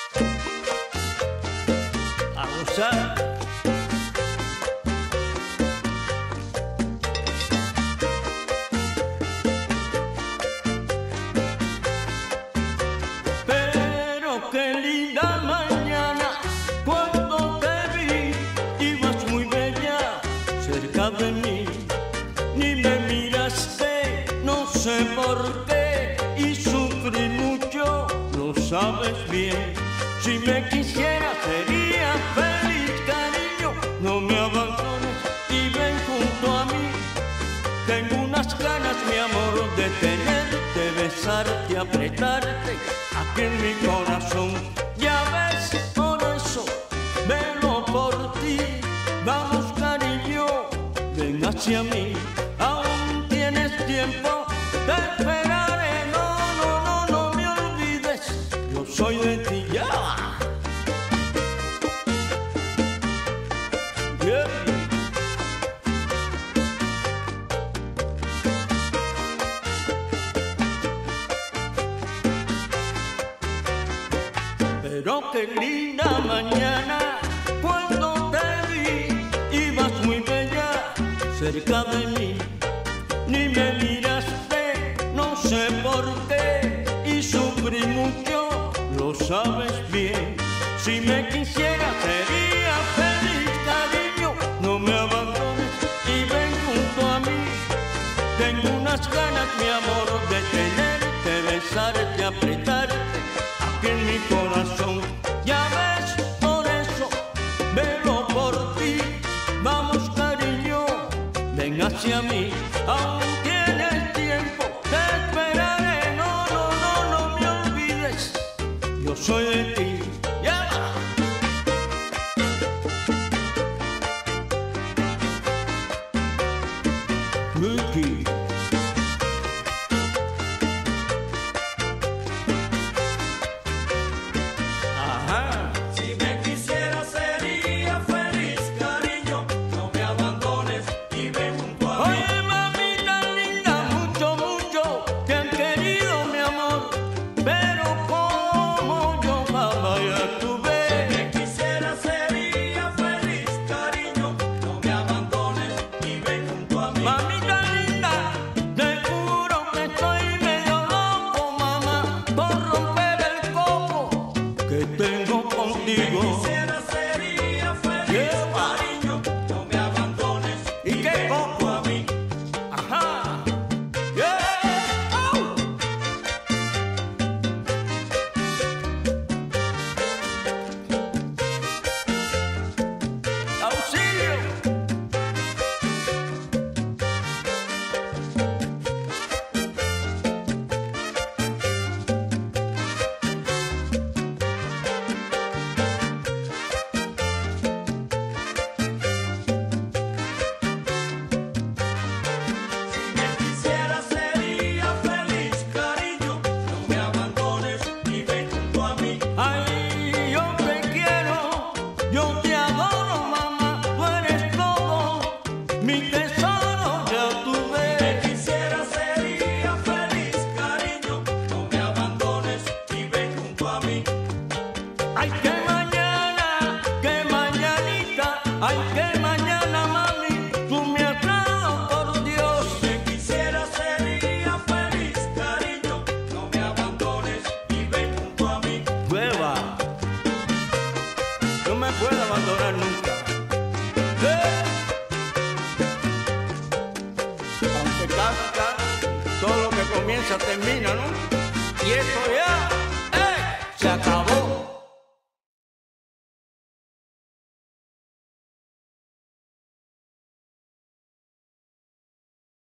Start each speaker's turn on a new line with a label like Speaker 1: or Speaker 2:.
Speaker 1: A gozar. Pero qué linda mañana cuando te vi, ibas muy bella cerca de mí, ni me miraste, no sé por qué, y sufrí mucho, lo sabes bien. Si me quisieras sería feliz, cariño, no me abandones y ven junto a mí. Tengo unas ganas, mi amor, de tenerte, besarte, apretarte aquí en mi corazón. Ya ves, por eso velo por ti. Vamos, cariño, ven hacia mí. Aún tienes tiempo, te esperaré. No me olvides, yo soy de ti ya. Pero qué linda mañana cuando te vi, ibas muy bella cerca de mí, ni me miraste, no sé por qué, y sufrí mucho, lo sabes bien. Si me quisieras sería feliz, cariño, no me abandones y ven junto a mí. Tengo unas ganas, mi amor, de tenerte, besarte, apretarte aquí en mi corazón. Ya ves, por eso velo por ti. Vamos, cariño, ven hacia mí. Aún tienes tiempo, te esperaré. No me olvides, yo soy de ti. Ya. Mickey. Tengo contigo.
Speaker 2: Quisiera sería feliz, cariño, no me abandones
Speaker 1: y qué coco
Speaker 2: a mí.
Speaker 1: Ajá. Yeah. Auxilio. Ay, yo te quiero, yo te adoro, mamá, tú eres todo, mi tesoro, ya tú ves.
Speaker 2: Si me quisieras sería feliz, cariño, no me abandones y ven junto a mí.
Speaker 1: Ay, que mañana, que mañanita, ay, que mañana, mami, tú me has dado, por Dios.
Speaker 2: Si me quisieras sería feliz, cariño, no me abandones y ven junto a mí.
Speaker 1: Prueba, no me puedo abandonar nunca. Aunque casca, todo lo que comienza termina, ¿no? Y esto ya.